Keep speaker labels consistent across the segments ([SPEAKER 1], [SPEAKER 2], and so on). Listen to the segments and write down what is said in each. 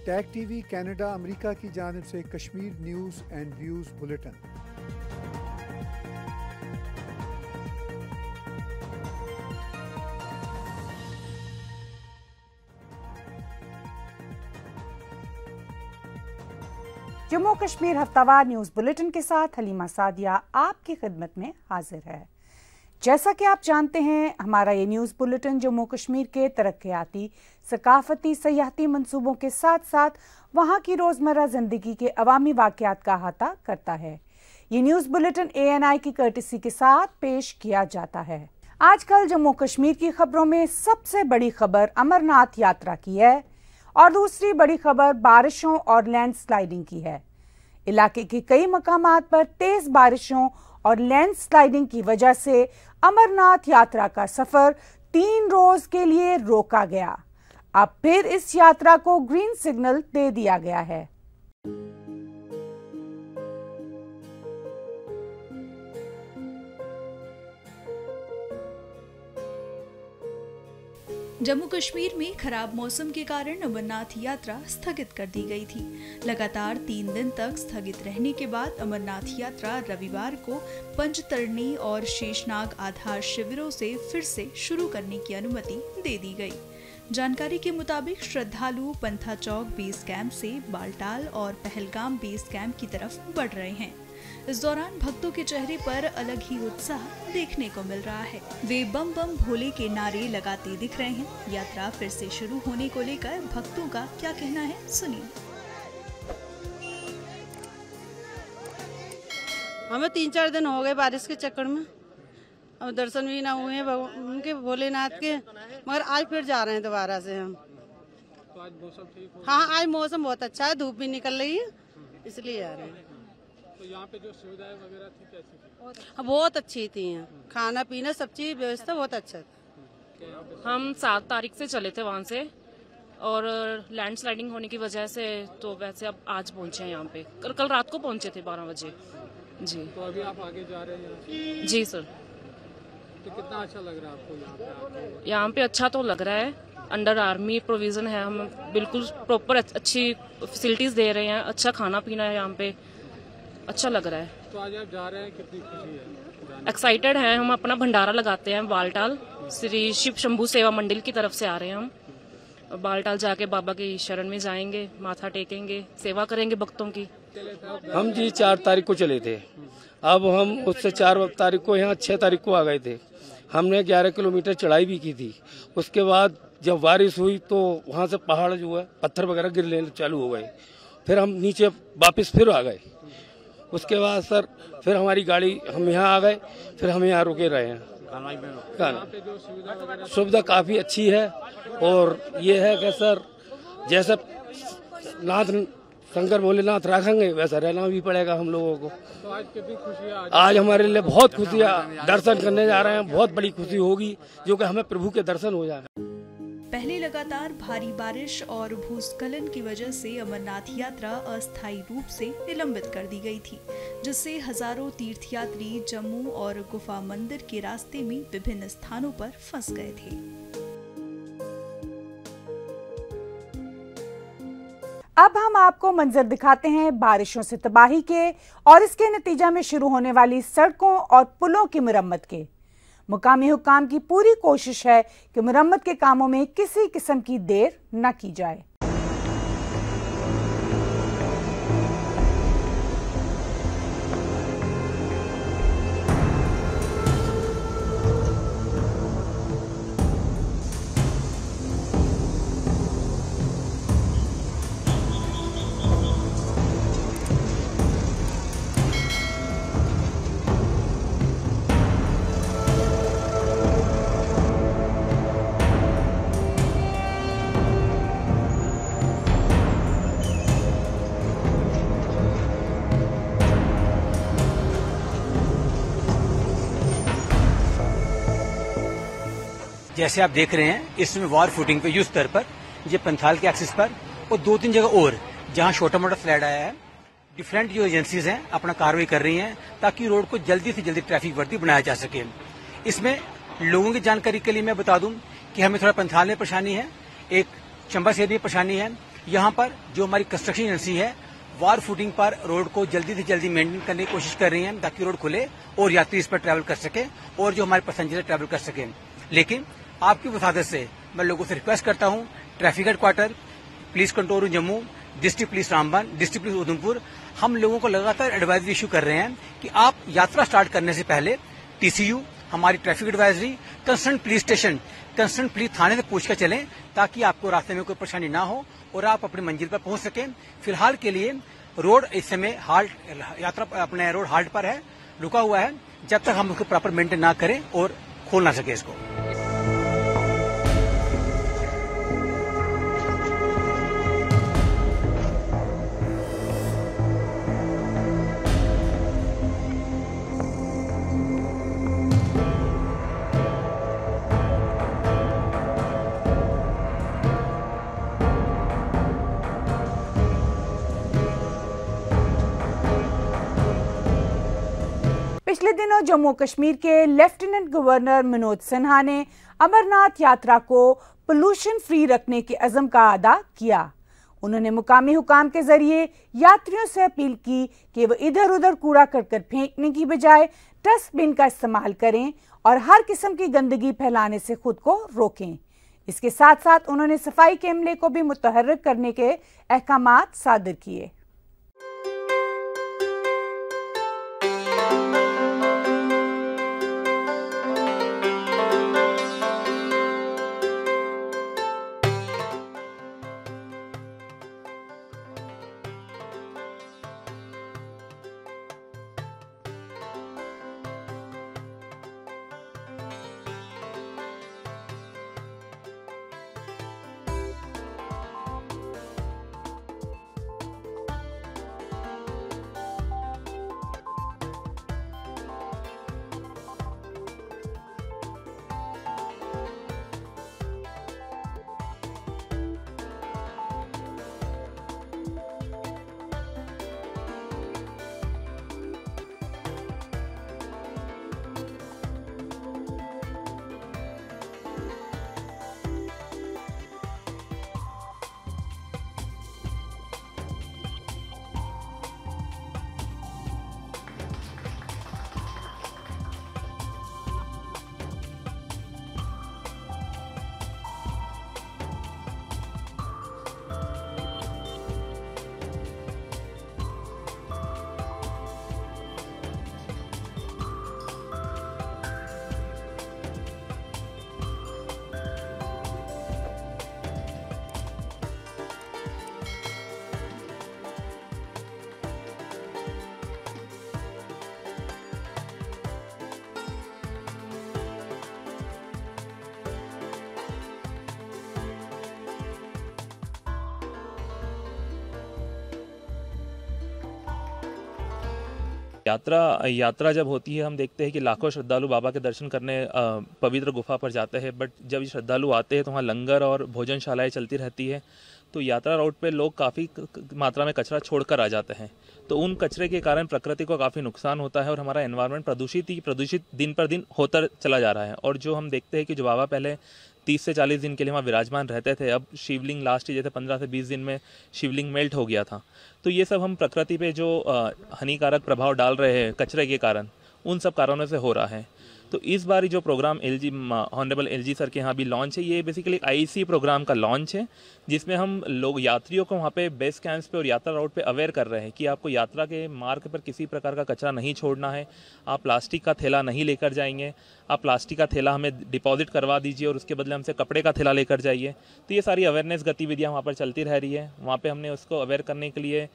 [SPEAKER 1] Tag TV Canada America की जानिब से Kashmir news and views bulletin.
[SPEAKER 2] Jammu Kashmir हफ्तावार न्यूज़ बुलेटिन के साथ हलीमा सादिया आपकी खिदमत में हाजिर है। जैसा कि आप जानते हैं, हमारा ये न्यूज़ बुलेटिन जम्मू कश्मीर के तरक्याती, सकाफती, सयाहती मंसूबों के साथ साथ वहाँ की रोज़मर्रा ज़िंदगी के अवामी वाक़यात का अहाता करता है। ये न्यूज़ बुलेटिन ANI की कर्टसी के साथ पेश किया जाता है। आजकल जम्मू कश्मीर की खबरों में सबसे बड़ी खबर अमरनाथ यात्रा की है और दूसरी बड़ी खबर बारिशों और लैंडस्लाइडिंग की है। इलाके के कई मकामात पर तेज बारिशों और लैंडस्लाइडिंग की वजह से अमरनाथ यात्रा का सफर 3 रोज के लिए रोका गया। अब फिर इस यात्रा को ग्रीन सिग्नल दे दिया गया है।
[SPEAKER 3] जम्मू कश्मीर में खराब मौसम के कारण अमरनाथ यात्रा स्थगित कर दी गई थी। लगातार 3 दिन तक स्थगित रहने के बाद अमरनाथ यात्रा रविवार को पंचतरणी और शेषनाग आधार शिविरों से फिर से शुरू करने की अनुमति दे दी गई। जानकारी के मुताबिक श्रद्धालु पंथा चौक बेस कैंप से बालटाल और पहलगाम बेस कैंप की तरफ बढ़ रहे हैं। इस दौरान भक्तों के चेहरे पर अलग ही उत्साह देखने को मिल रहा है। वे बम बम भोले के नारे लगाते दिख रहे हैं। यात्रा फिर से शुरू होने को लेकर भक्तों का क्या कहना है, सुनिए।
[SPEAKER 4] हमें 3-4 दिन हो गए बारिश के चक्कर में, अब दर्शन भी ना हुए उनके भोलेनाथ के, मगर आज फिर जा रहे हैं दोबारा से हम।
[SPEAKER 5] तो आज मौसम ठीक हो?
[SPEAKER 4] हाँ, आज मौसम बहुत अच्छा है, धूप भी निकल रही है, इसलिए आ रहे हैं।
[SPEAKER 5] तो यहाँ पे जो सुविधाएं वगैरह थी कैसी थी?
[SPEAKER 4] बहुत अच्छी थी, खाना पीना सब चीज व्यवस्था बहुत अच्छा था।
[SPEAKER 6] हम 7 तारीख से चले थे वहाँ से और लैंडस्लाइडिंग होने की वजह से तो वैसे अब आज पहुँचे हैं यहाँ पे। कल रात को पहुँचे थे 12 बजे जी।
[SPEAKER 5] तो अभी आप आगे जा रहे हैं?
[SPEAKER 6] जी सर।
[SPEAKER 5] तो कितना अच्छा लग रहा है आपको यहाँ पे?
[SPEAKER 6] यहाँ पे अच्छा तो लग रहा है। अंडर आर्मी प्रोविजन है, हम बिल्कुल प्रॉपर अच्छी फैसिलिटीज दे रहे हैं, अच्छा खाना पीना है यहाँ पे, अच्छा लग रहा है।
[SPEAKER 5] तो आज आप जा रहे हैं, कितनी खुशी है?
[SPEAKER 6] एक्साइटेड हैं हम। अपना भंडारा लगाते हैं बालटाल, श्री शिव शंभू सेवा मंडल की तरफ से आ रहे हैं हम। बालटाल जाके बाबा की शरण में जाएंगे, माथा टेकेंगे, सेवा करेंगे भक्तों की।
[SPEAKER 7] हम जी 4 तारीख को चले थे, अब हम उससे 4 तारीख को यहाँ 6 तारीख को आ गए थे। हमने 11 किलोमीटर चढ़ाई भी की थी। उसके बाद जब बारिश हुई तो वहाँ से पहाड़ जो है पत्थर वगैरह गिरने चालू हो गए, फिर हम नीचे वापस फिर आ गए। उसके बाद सर फिर हमारी गाड़ी, हम यहाँ आ गए, फिर हम यहाँ रुके रहे हैं। सुविधा काफ़ी अच्छी है और ये है कि सर जैसे नाथ शंकर भोलेनाथ रखेंगे वैसा रहना भी पड़ेगा हम लोगों को।
[SPEAKER 5] तो आज कितनी खुशी है?
[SPEAKER 7] आज हमारे लिए बहुत खुशी है, दर्शन करने जा रहे हैं, बहुत बड़ी खुशी होगी जो कि हमें प्रभु के दर्शन हो जाए।
[SPEAKER 3] पहले लगातार भारी बारिश और भूस्खलन की वजह से अमरनाथ यात्रा अस्थायी रूप से निलंबित कर दी गई थी, जिससे हजारों तीर्थयात्री जम्मू और गुफा मंदिर के रास्ते में विभिन्न स्थानों पर फंस गए थे।
[SPEAKER 2] अब हम आपको मंजर दिखाते हैं बारिशों से तबाही के और इसके नतीजा में शुरू होने वाली सड़कों और पुलों की मुरम्मत के। मुकामी हुक्काम की पूरी कोशिश है कि मुरम्मत के कामों में किसी किस्म की देर न की जाए।
[SPEAKER 8] जैसे आप देख रहे हैं इसमें वार फुटिंग पे युद्ध स्तर पर ये पंथाल के एक्सिस पर और 2-3 जगह और जहां छोटा मोटा फ्लड आया है, डिफरेंट जो एजेंसीज हैं अपना कार्रवाई कर रही हैं ताकि रोड को जल्दी से जल्दी ट्रैफिक वर्दी बनाया जा सके। इसमें लोगों की जानकारी के लिए मैं बता दूं कि हमें थोड़ा पंथाल में परेशानी है, एक चंबा से भी परेशानी है, यहाँ पर जो हमारी कंस्ट्रक्शन एजेंसी है वार फुटिंग पर रोड को जल्दी से जल्दी मेंटेन करने की कोशिश कर रही है ताकि रोड खुले और यात्री इस पर ट्रैवल कर सके और जो हमारे पैसेंजर ट्रैवल कर सके। लेकिन आपकी वसादत से मैं लोगों से रिक्वेस्ट करता हूँ, traffic headquarter, police control room Jammu, district police Ramban, district police Udhampur, हम लोगों को लगातार एडवाइजरी इशू कर रहे हैं कि आप यात्रा स्टार्ट करने से पहले TCU, हमारी traffic advisory, concern police station, concern police थाने से पूछ कर चलें ताकि आपको रास्ते में कोई परेशानी ना हो और आप अपनी मंजिल पर पहुंच सकें। फिलहाल के लिए रोड इस समय अपने रोड हाल्ट पर है, रुका हुआ है, जब तक हम उसको प्रॉपर मेंटेन ना करें और खोल ना सके इसको।
[SPEAKER 2] पिछले दिनों जम्मू कश्मीर के लेफ्टिनेंट गवर्नर मनोज सिन्हा ने अमरनाथ यात्रा को पोल्यूशन फ्री रखने के अज़म का अदा किया। उन्होंने मुकामी हुकाम के जरिए यात्रियों से अपील की कि वो इधर उधर कूड़ा करकट फेंकने की बजाय डस्टबिन का इस्तेमाल करें और हर किस्म की गंदगी फैलाने से खुद को रोकें। इसके साथ साथ उन्होंने सफाई के अमले को भी मुतहर्रिक करने के अहकामात सादर किए।
[SPEAKER 9] यात्रा जब होती है हम देखते हैं कि लाखों श्रद्धालु बाबा के दर्शन करने पवित्र गुफा पर जाते हैं, बट जब ये श्रद्धालु आते हैं तो वहाँ लंगर और भोजनशालाएं चलती रहती है। तो यात्रा रूट पे लोग काफ़ी मात्रा में कचरा छोड़कर आ जाते हैं, तो उन कचरे के कारण प्रकृति को काफ़ी नुकसान होता है और हमारा एनवायरनमेंट प्रदूषित दिन पर दिन होता चला जा रहा है। और जो हम देखते हैं कि जो बाबा पहले 30 से 40 दिन के लिए वहाँ विराजमान रहते थे, अब शिवलिंग लास्ट जैसे 15 से 20 दिन में शिवलिंग मेल्ट हो गया था। तो ये सब हम प्रकृति पे जो हानिकारक प्रभाव डाल रहे हैं कचरे के कारण, उन सब कारणों से हो रहा है। तो इस बार जो प्रोग्राम ऑनरेबल एलजी सर के यहाँ भी लॉन्च है, ये बेसिकली IEC प्रोग्राम का लॉन्च है, जिसमें हम लोग यात्रियों को वहाँ पे बेस कैंप्स पे और यात्रा राउट पे अवेयर कर रहे हैं कि आपको यात्रा के मार्ग पर किसी प्रकार का कचरा नहीं छोड़ना है, आप प्लास्टिक का थैला नहीं लेकर जाएंगे, आप प्लास्टिक का थैला हमें डिपॉजिट करवा दीजिए और उसके बदले हमसे कपड़े का थैला लेकर जाइए। तो ये सारी अवेयरनेस गतिविधियाँ वहाँ पर चलती रह रही है। वहाँ पर हमने उसको अवेयर करने के लिए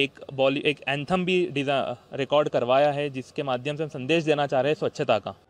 [SPEAKER 9] एक एंथम भी रिकॉर्ड करवाया है, जिसके माध्यम से हम संदेश देना चाह रहे हैं स्वच्छता का।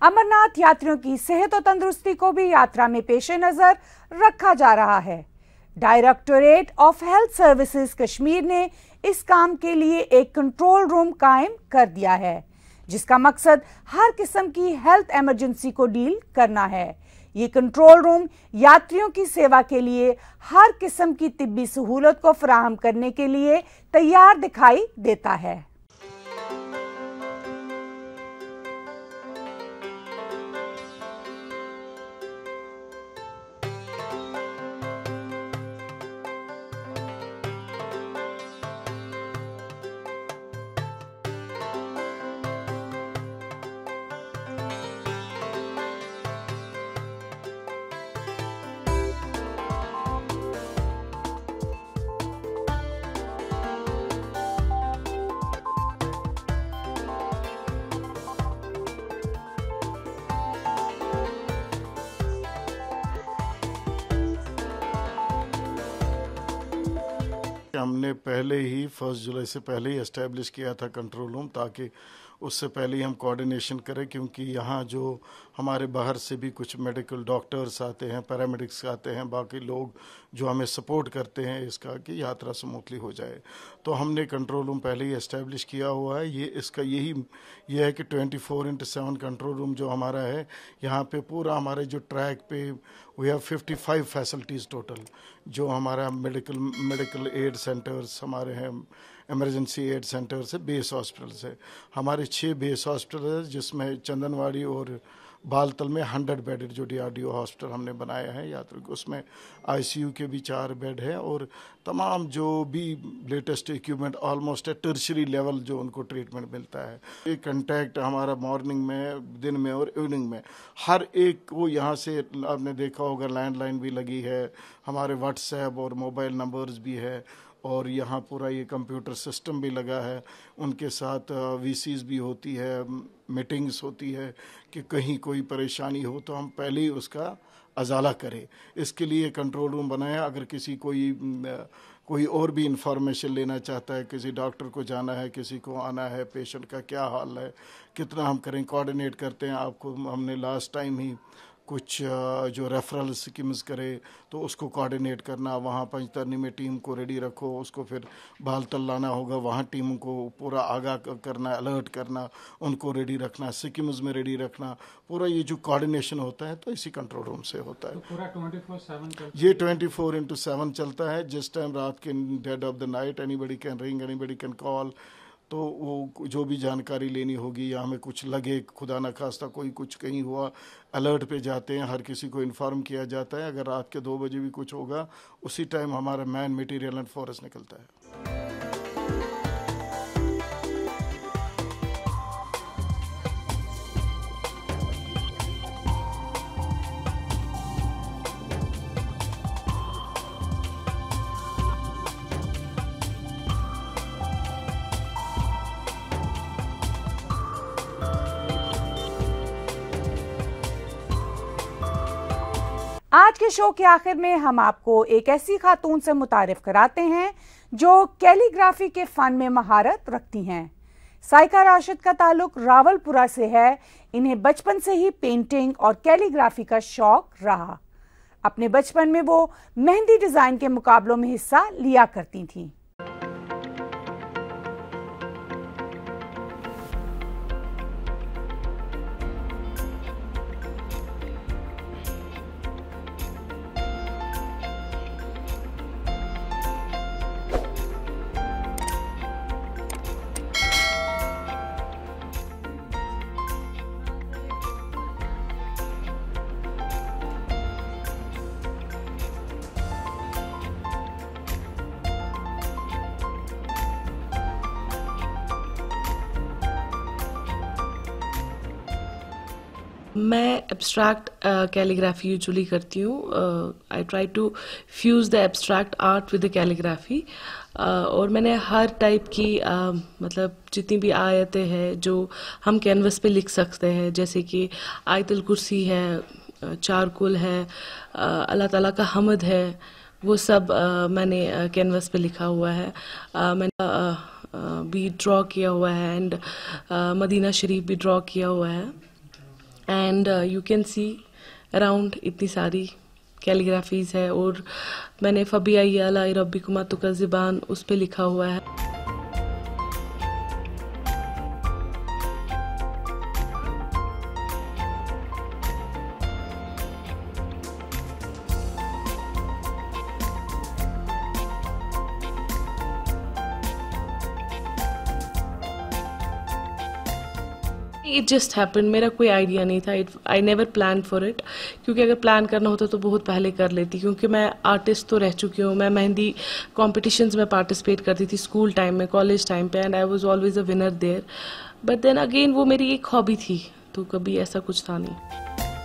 [SPEAKER 2] अमरनाथ यात्रियों की सेहत और तंदुरुस्ती को भी यात्रा में पेशे नजर रखा जा रहा है। Directorate of health services Kashmir ने इस काम के लिए एक कंट्रोल रूम कायम कर दिया है, जिसका मकसद हर किस्म की हेल्थ इमरजेंसी को डील करना है। ये कंट्रोल रूम यात्रियों की सेवा के लिए हर किस्म की तिब्बी सहूलत को फराहम करने के लिए तैयार दिखाई देता है।
[SPEAKER 10] हमने पहले ही 1 जुलाई से पहले ही एस्टेब्लिश किया था कंट्रोल रूम, ताकि उससे पहले ही हम कोऑर्डिनेशन करें, क्योंकि यहाँ जो हमारे बाहर से भी कुछ मेडिकल डॉक्टर्स आते हैं, पैरामेडिक्स आते हैं, बाकी लोग जो हमें सपोर्ट करते हैं इसका कि यात्रा स्मूथली हो जाए। तो हमने कंट्रोल रूम पहले ही एस्टेब्लिश किया हुआ है। ये इसका ये है कि 24/7 कंट्रोल रूम जो हमारा है, यहाँ पे पूरा हमारे जो ट्रैक पे वी हैव 55 फैसिलिटीज़ टोटल, जो हमारा मेडिकल एड सेंटर्स हमारे हैं, इमरजेंसी एड सेंटर्स है, बेस हॉस्पिटल्स है। हमारे 6 बेस हॉस्पिटल है, जिसमें चंदनवाड़ी और बालतल में 100 बेडेड जो DRDO हॉस्पिटल हमने बनाया है यात्री को, उसमें ICU के भी 4 बेड है और तमाम जो भी लेटेस्ट इक्विपमेंट ऑलमोस्ट है टर्शरी लेवल जो उनको ट्रीटमेंट मिलता है। ये कंटैक्ट हमारा मॉर्निंग में, दिन में और इवनिंग में हर एक को यहाँ से आपने देखा होगा लैंडलाइन भी लगी है, हमारे व्हाट्सएप और मोबाइल नंबर्स भी है और यहाँ पूरा ये कंप्यूटर सिस्टम भी लगा है। उनके साथ VCs भी होती है, मीटिंग्स होती है कि कहीं कोई परेशानी हो तो हम पहले ही उसका अजाला करें। इसके लिए कंट्रोल रूम बनाया। अगर किसी कोई और भी इंफॉर्मेशन लेना चाहता है, किसी डॉक्टर को जाना है, किसी को आना है, पेशेंट का क्या हाल है, कितना हम करें, कोऑर्डिनेट करते हैं। आपको हमने लास्ट टाइम ही कुछ जो रेफरल स्कीम्स करे तो उसको कोऑर्डिनेट करना, वहाँ पंचतरनी में टीम को रेडी रखो, उसको फिर बालतल लाना होगा, वहाँ टीम को पूरा आगाह करना, अलर्ट करना, उनको रेडी रखना, स्कीम्स में रेडी रखना, पूरा ये जो कोऑर्डिनेशन होता है तो इसी कंट्रोल रूम से होता है।
[SPEAKER 5] तो पूरा 24/7 चलता है?
[SPEAKER 10] ये 24/7 चलता है। जिस टाइम रात के dead of the night anybody can ring, anybody can call, तो वो जो भी जानकारी लेनी होगी या हमें कुछ लगे, खुदा न खास्ता कोई कुछ कहीं हुआ, अलर्ट पे जाते हैं, हर किसी को इन्फॉर्म किया जाता है। अगर रात के 2 बजे भी कुछ होगा, उसी टाइम हमारा मैन, मटेरियल एंड फोर्स निकलता है।
[SPEAKER 2] आज के शो के आखिर में हम आपको एक ऐसी खातून से मुतारिफ कराते हैं जो कैलीग्राफी के फन में महारत रखती हैं। साइका राशिद का ताल्लुक रावलपुरा से है। इन्हें बचपन से ही पेंटिंग और कैलीग्राफी का शौक रहा। अपने बचपन में वो मेहंदी डिजाइन के मुकाबलों में हिस्सा लिया करती थीं।
[SPEAKER 11] मैं एब्स्ट्रैक्ट कैलीग्राफी यूजुअली करती हूँ। I try to fuse the abstract art with the calligraphy. और मैंने हर टाइप की मतलब जितनी भी आयतें हैं जो हम कैनवस पे लिख सकते हैं, जैसे कि आयतुल कुर्सी है, चारकुल है, अल्लाह ताला का हमद है, वो सब मैंने कैनवस पे लिखा हुआ है। मैंने भी ड्रॉ किया हुआ है एंड मदीना शरीफ भी ड्रॉ किया हुआ है। And you can see around इतनी सारी कैलीग्राफीज है, और मैंने फबी अय्याला रब्बिकुमा तुकज़िबान उस पे लिखा हुआ है। इट जस्ट हैपन, मेरा कोई आइडिया नहीं था, I never plan for it, क्योंकि अगर प्लान करना होता तो बहुत पहले कर लेती, क्योंकि मैं आर्टिस्ट तो रह चुकी हूँ। मैं मेहंदी कॉम्पिटिशन्स में पार्टिसिपेट करती थी स्कूल टाइम में, कॉलेज टाइम पे, and I was always a winner there, but then again वो मेरी एक हॉबी थी, तो कभी ऐसा कुछ था नहीं।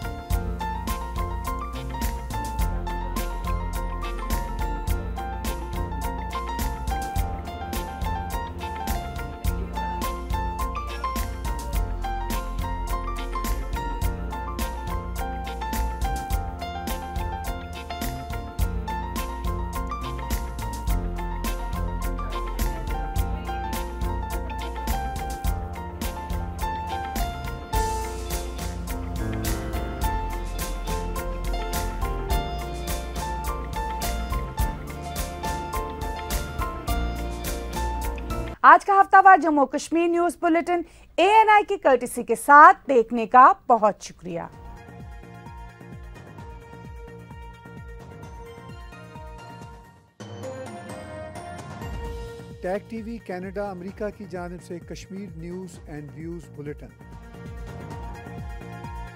[SPEAKER 2] आज का हफ्तावार Jammu Kashmir news bulletin ANI की कर्टिसी के साथ देखने का बहुत शुक्रिया।
[SPEAKER 1] टैग टीवी कनाडा अमेरिका की जानिब से Kashmir news and views bulletin.